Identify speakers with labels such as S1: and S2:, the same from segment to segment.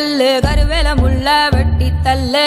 S1: தள்ளு கருவேல முள்ள வெட்டி தள்ளு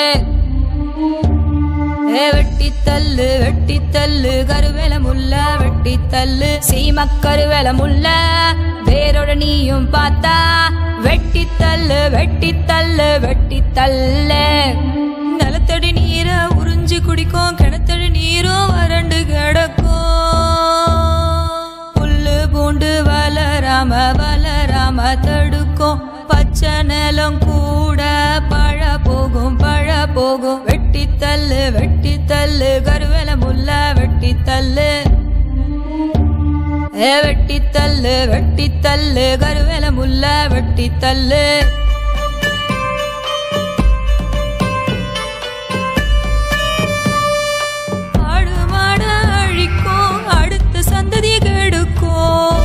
S1: வெட்டி தள்ளு வெட்டி தள்ளு கருவேல முள்ள வெட்டி தள்ளு சீமக்கருவேல முள்ள வேரோட நீயும் பார்த்தா வெட்டி தள்ளு வெட்டி தள்ளு வெட்டி தள்ளு நிலத்தடி நீர உறிஞ்சு குடிக்கும் கிணத்தடி நீரும் வறண்டு கிடக்கும் புல்லு பூண்டு வளராம வளராம தடுக்கும் பச்சை நிலம் கூட பழ போகும் வெட்டி தள்ளு கருவேல முள்ள வெட்டி தள்ளு வெட்டி தள்ளு கருவேல முள்ள வெட்டி தள்ளு ஆடு மாட அழிக்கும் அடுத்த சந்ததி கெடுக்கும்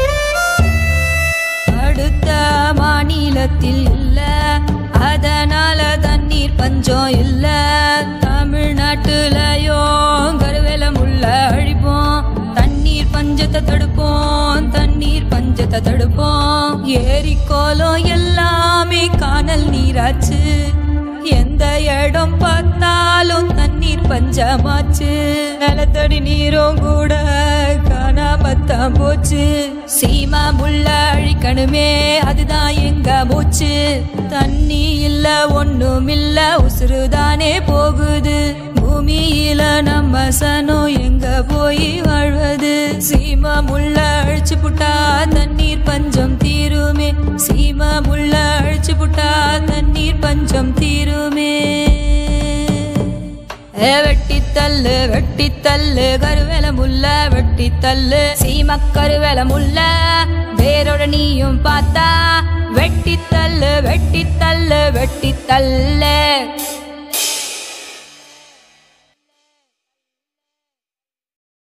S1: அடுத்த மாநிலத்தில் இல்ல அதனால தண்ணீர் பஞ்சம் இல்ல தமிழ்நாட்டுலயோ கருவேல முள்ள அழிப்போம் தண்ணீர் பஞ்சத்தை தடுப்போம் ஏரிக்கோலம் எல்லாமே காணல் நீராச்சு எந்த இடம் பார்த்தாலும் தண்ணீர் பஞ்சமாச்சு நிலத்தடி நீரும் கூட காணாமத்தான் போச்சு சீமா முள்ள அழிக்கணுமே அதுதான் எங்க மூச்சு தண்ணி இல்ல ஒண்ணும் இல்ல உசுறுதானே போகுது பூமியில நம்ம சனம் எங்க போய் வாழ்வது சீமா முள்ள அழிச்சு புட்டா தண்ணீர் பஞ்சம் தீருமே சீமா முள்ள அழிச்சு புட்டா தண்ணீர் பஞ்சம் தீருமே வெட்டி தள்ளு கருவேல முள்ள வெட்டி தள்ளு சீமக்கருவேல முள்ள வேரோட நீயும் பார்த்தா வெட்டி தள்ளு வெட்டி தள்ளு வெட்டி தள்ளு